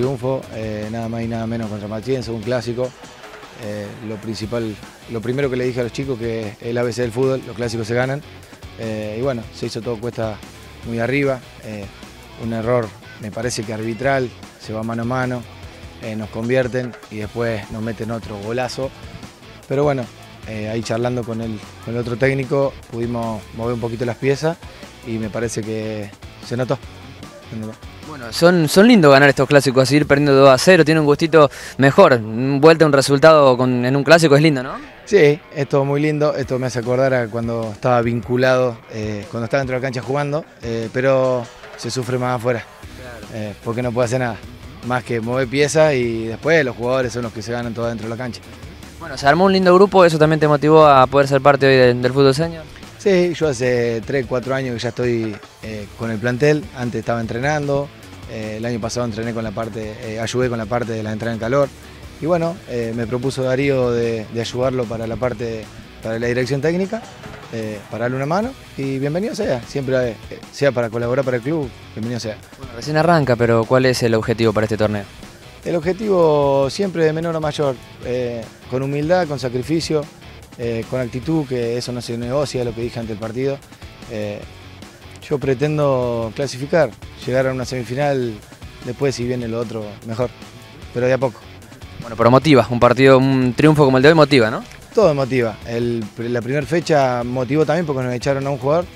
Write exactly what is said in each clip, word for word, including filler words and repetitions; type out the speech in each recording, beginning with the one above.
triunfo, eh, nada más y nada menos contra Matienzo, un clásico. Eh, lo principal, lo primero que le dije a los chicos que es el A B C del fútbol, los clásicos se ganan. Eh, y bueno, se hizo todo cuesta muy arriba, eh, un error me parece que arbitral, se va mano a mano, eh, nos convierten y después nos meten otro golazo. Pero bueno, eh, ahí charlando con el, con el otro técnico pudimos mover un poquito las piezas y me parece que se notó. Se notó. Bueno, son, son lindos ganar estos clásicos, así ir perdiendo dos a cero, tiene un gustito mejor, vuelta a un resultado con, en un clásico es lindo, ¿no? Sí, esto es muy lindo, esto me hace acordar a cuando estaba vinculado, eh, cuando estaba dentro de la cancha jugando, eh, pero se sufre más afuera, claro. eh, porque no puede hacer nada, más que mover piezas y después los jugadores son los que se ganan todo dentro de la cancha. Bueno, se armó un lindo grupo, ¿eso también te motivó a poder ser parte hoy del, del fútbol senior? Sí, yo hace tres, cuatro años que ya estoy eh, con el plantel, antes estaba entrenando, eh, el año pasado entrené con la parte, eh, ayudé con la parte de la entrada en calor y bueno, eh, me propuso Darío de, de ayudarlo para la parte, para la dirección técnica, eh, para darle una mano y bienvenido sea, siempre eh, sea para colaborar para el club, bienvenido sea. Bueno, recién arranca, pero ¿cuál es el objetivo para este torneo? El objetivo siempre de menor a mayor, eh, con humildad, con sacrificio, Eh, con actitud, que eso no se negocia, lo que dije ante el partido. Eh, yo pretendo clasificar, llegar a una semifinal, después si viene lo otro, mejor, pero de a poco. Bueno, pero motiva, un partido, un triunfo como el de hoy motiva, ¿no? Todo motiva. El, la primera fecha motivó también porque nos echaron a un jugador.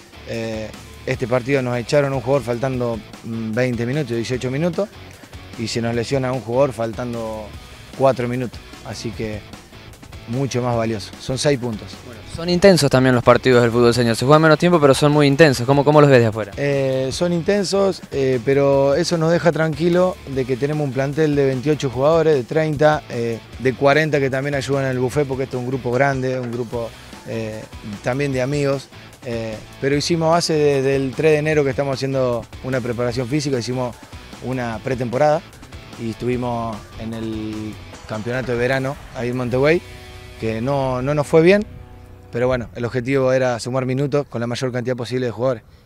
Eh, este partido nos echaron a un jugador faltando veinte minutos, dieciocho minutos, y se nos lesiona a un jugador faltando cuatro minutos. Así que mucho más valioso, son seis puntos. Bueno, son intensos también los partidos del fútbol senior, se juegan menos tiempo pero son muy intensos, ¿cómo, cómo los ves de afuera? Eh, son intensos, eh, pero eso nos deja tranquilo de que tenemos un plantel de veintiocho jugadores, de treinta, eh, de cuarenta que también ayudan en el buffet porque esto es un grupo grande, un grupo eh, también de amigos, eh, pero hicimos base desde el tres de enero que estamos haciendo una preparación física, hicimos una pretemporada y estuvimos en el campeonato de verano ahí en Montevideo, que no, no nos fue bien, pero bueno, el objetivo era sumar minutos con la mayor cantidad posible de jugadores.